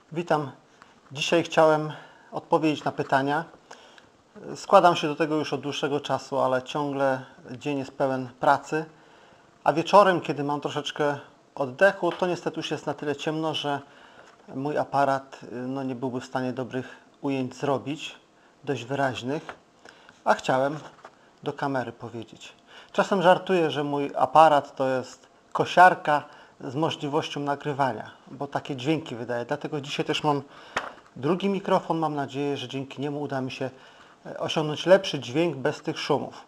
Witam. Dzisiaj chciałem odpowiedzieć na pytania. Składam się do tego już od dłuższego czasu, ale ciągle dzień jest pełen pracy, a wieczorem, kiedy mam troszeczkę oddechu, to niestety już jest na tyle ciemno, że mój aparat nie byłby w stanie dobrych ujęć zrobić, dość wyraźnych, a chciałem do kamery powiedzieć. Czasem żartuję, że mój aparat to jest kosiarka z możliwością nagrywania, bo takie dźwięki wydaje. Dlatego dzisiaj też mam drugi mikrofon. Mam nadzieję, że dzięki niemu uda mi się osiągnąć lepszy dźwięk bez tych szumów.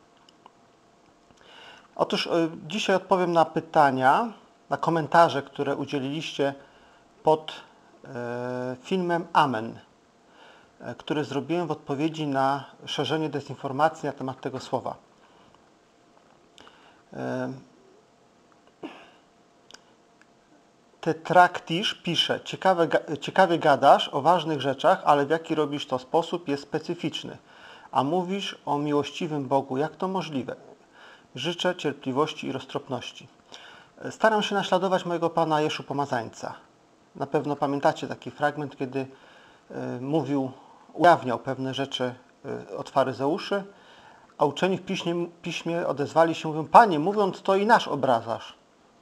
Otóż dzisiaj odpowiem na pytania, na komentarze, które udzieliliście pod filmem Amen, który zrobiłem w odpowiedzi na szerzenie dezinformacji na temat tego słowa. Tetraktisz pisze: ciekawie gadasz o ważnych rzeczach, ale w jaki robisz to sposób jest specyficzny. A mówisz o miłościwym Bogu. Jak to możliwe? Życzę cierpliwości i roztropności. Staram się naśladować mojego Pana Jeszu Pomazańca. Na pewno pamiętacie taki fragment, kiedy ujawniał pewne rzeczy od faryzeuszy, a uczeni w piśmie odezwali się, mówią: Panie, mówiąc to i nasz obrażasz.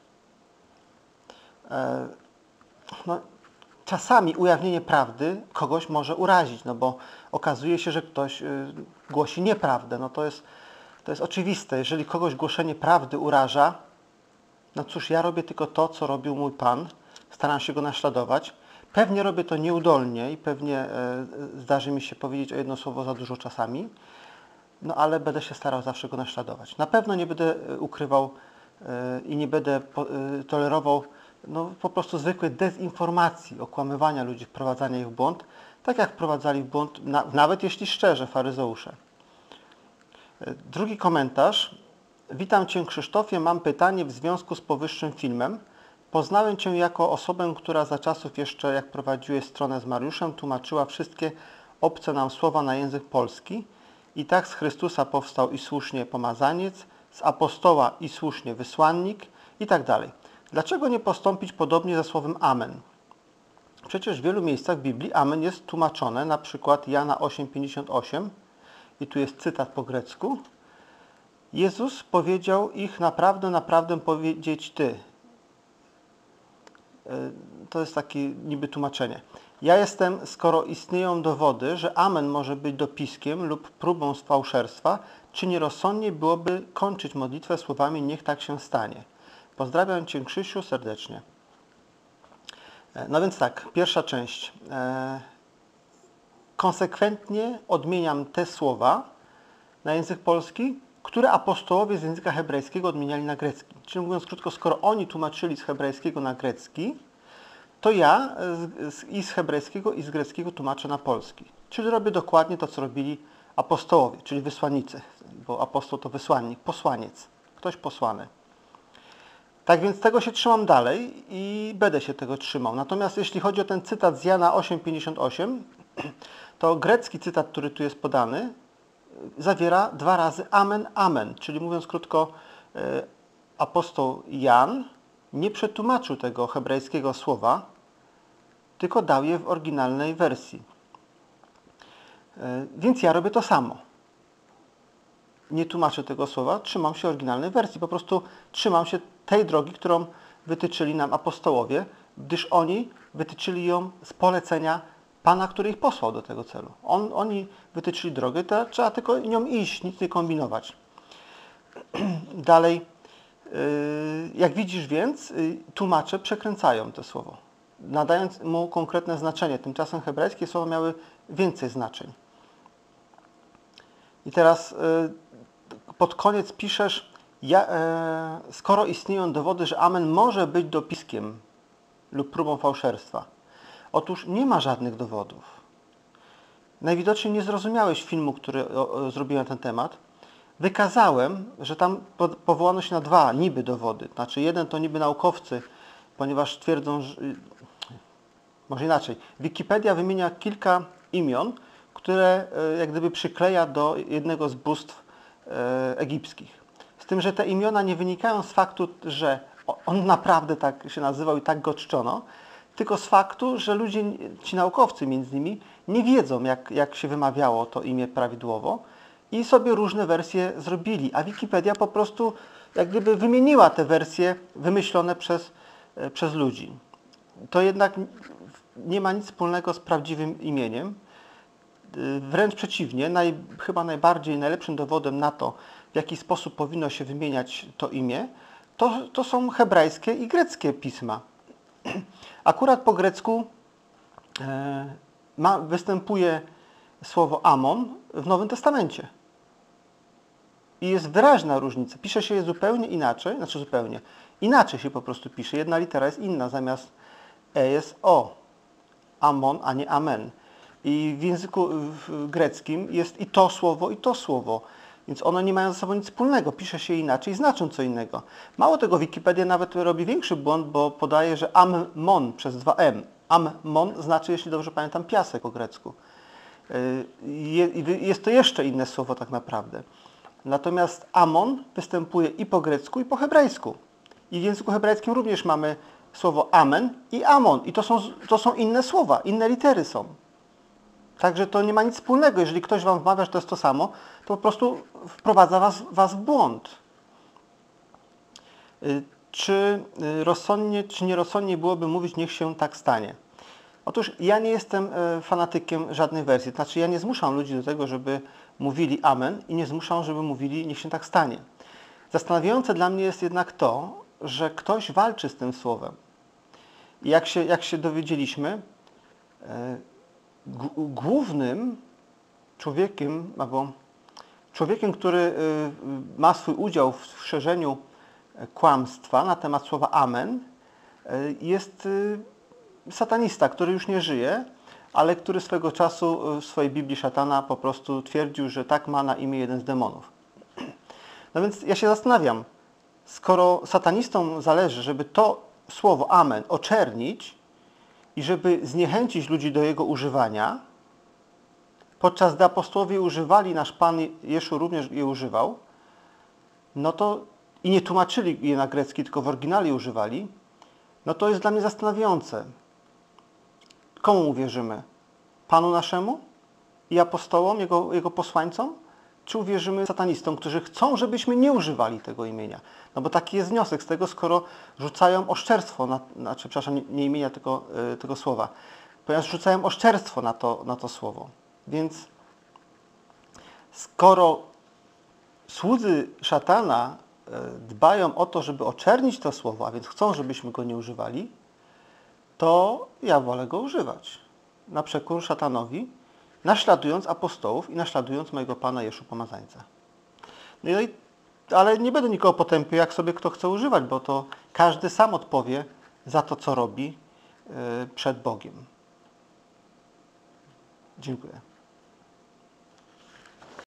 Czasami ujawnienie prawdy kogoś może urazić, bo okazuje się, że ktoś głosi nieprawdę. To jest oczywiste. Jeżeli kogoś głoszenie prawdy uraża, cóż, ja robię tylko to, co robił mój Pan. Staram się Go naśladować. Pewnie robię to nieudolnie i pewnie zdarzy mi się powiedzieć o jedno słowo za dużo czasami, ale będę się starał zawsze Go naśladować. Na pewno nie będę ukrywał i nie będę tolerował po prostu zwykłej dezinformacji, okłamywania ludzi, wprowadzania ich w błąd, tak jak wprowadzali w błąd, nawet jeśli szczerze, faryzeusze. Drugi komentarz. Witam Cię, Krzysztofie, mam pytanie w związku z powyższym filmem. Poznałem Cię jako osobę, która za czasów jeszcze, jak prowadziłeś stronę z Mariuszem, tłumaczyła wszystkie obce nam słowa na język polski. I tak z Chrystusa powstał i słusznie pomazaniec, z apostoła i słusznie wysłannik i tak dalej. Dlaczego nie postąpić podobnie ze słowem Amen? Przecież w wielu miejscach w Biblii Amen jest tłumaczone, na przykład Jana 8,58 i tu jest cytat po grecku. Jezus powiedział ich: naprawdę, naprawdę powiedzieć Ty. To jest takie niby tłumaczenie. Ja jestem, skoro istnieją dowody, że Amen może być dopiskiem lub próbą z fałszerstwa, czy nierozsądnie byłoby kończyć modlitwę słowami: niech tak się stanie. Pozdrawiam Cię, Krzysiu, serdecznie. Więc tak, pierwsza część. Konsekwentnie odmieniam te słowa na język polski, które apostołowie z języka hebrajskiego odmieniali na grecki. Czyli mówiąc krótko, skoro oni tłumaczyli z hebrajskiego na grecki, to ja i z hebrajskiego, i z greckiego tłumaczę na polski. Czyli robię dokładnie to, co robili apostołowie, czyli wysłannicy, bo apostoł to wysłannik, posłaniec, ktoś posłany. Tak więc tego się trzymam dalej i będę się tego trzymał. Natomiast jeśli chodzi o ten cytat z Jana 8,58, to grecki cytat, który tu jest podany, zawiera 2 razy Amen, Amen. Czyli mówiąc krótko, apostoł Jan nie przetłumaczył tego hebrajskiego słowa, tylko dał je w oryginalnej wersji. Więc ja robię to samo. Nie tłumaczę tego słowa, trzymam się oryginalnej wersji. Po prostu trzymam się tej drogi, którą wytyczyli nam apostołowie, gdyż oni wytyczyli ją z polecenia Pana, który ich posłał do tego celu. Oni wytyczyli drogę, to trzeba tylko nią iść, nic nie kombinować. Dalej, jak widzisz więc, tłumacze przekręcają to słowo, nadając mu konkretne znaczenie. Tymczasem hebrajskie słowa miały więcej znaczeń. I teraz pod koniec piszesz: skoro istnieją dowody, że Amen może być dopiskiem lub próbą fałszerstwa. Otóż nie ma żadnych dowodów. Najwidoczniej nie zrozumiałeś filmu, który zrobiłem na ten temat. Wykazałem, że tam powołano się na 2 niby dowody. Znaczy, jeden to niby naukowcy, ponieważ twierdzą, że... Może inaczej. Wikipedia wymienia kilka imion, które jak gdyby przykleja do jednego z bóstw egipskich. Z tym, że te imiona nie wynikają z faktu, że on naprawdę tak się nazywał i tak go czczono, tylko z faktu, że ludzie, ci naukowcy między innymi, nie wiedzą, jak się wymawiało to imię prawidłowo i sobie różne wersje zrobili, a Wikipedia po prostu jak gdyby wymieniła te wersje wymyślone przez ludzi. To jednak nie ma nic wspólnego z prawdziwym imieniem. Wręcz przeciwnie, chyba najlepszym dowodem na to, w jaki sposób powinno się wymieniać to imię, to są hebrajskie i greckie pisma. Akurat po grecku występuje słowo Amon w Nowym Testamencie. I jest wyraźna różnica. Pisze się je zupełnie inaczej, znaczy zupełnie. Inaczej się po prostu pisze. Jedna litera jest inna, zamiast E jest O. Amon, a nie Amen. I w języku greckim jest i to słowo. Więc one nie mają ze sobą nic wspólnego. Pisze się inaczej i znaczą co innego. Mało tego, Wikipedia nawet robi większy błąd, bo podaje, że Ammon przez 2M. Ammon znaczy, jeśli dobrze pamiętam, piasek po grecku. Jest to jeszcze inne słowo tak naprawdę. Natomiast Amon występuje i po grecku, i po hebrajsku. I w języku hebrajskim również mamy słowo Amen i Amon. I to są inne słowa, inne litery są. Także to nie ma nic wspólnego. Jeżeli ktoś wam wmawia, że to jest to samo, to po prostu wprowadza was w błąd. Czy rozsądnie, czy nierozsądnie byłoby mówić, niech się tak stanie? Otóż ja nie jestem fanatykiem żadnej wersji. Znaczy ja nie zmuszam ludzi do tego, żeby mówili Amen i nie zmuszam, żeby mówili, niech się tak stanie. Zastanawiające dla mnie jest jednak to, że ktoś walczy z tym słowem. I jak się dowiedzieliśmy, głównym człowiekiem, albo człowiekiem, który ma swój udział w szerzeniu kłamstwa na temat słowa Amen, jest satanista, który już nie żyje, ale który swego czasu w swojej Biblii szatana po prostu twierdził, że tak ma na imię jeden z demonów. No więc ja się zastanawiam, skoro satanistom zależy, żeby to słowo Amen oczernić i żeby zniechęcić ludzi do jego używania, podczas gdy apostołowie używali, nasz Pan Jeszu również je używał, no to i nie tłumaczyli je na grecki, tylko w oryginale używali, no to jest dla mnie zastanawiające. Komu uwierzymy? Panu naszemu i apostołom, jego posłańcom? Czy uwierzymy satanistom, którzy chcą, żebyśmy nie używali tego imienia? No bo taki jest wniosek z tego, skoro rzucają oszczerstwo, nie imienia, tylko tego słowa, ponieważ rzucają oszczerstwo na to słowo. Więc skoro słudzy szatana dbają o to, żeby oczernić to słowo, a więc chcą, żebyśmy go nie używali, to ja wolę go używać na przekór szatanowi, naśladując apostołów i naśladując mojego Pana Jeszu Pomazańca. Ale nie będę nikogo potępiał, jak sobie kto chce używać, bo to każdy sam odpowie za to, co robi przed Bogiem. Dziękuję.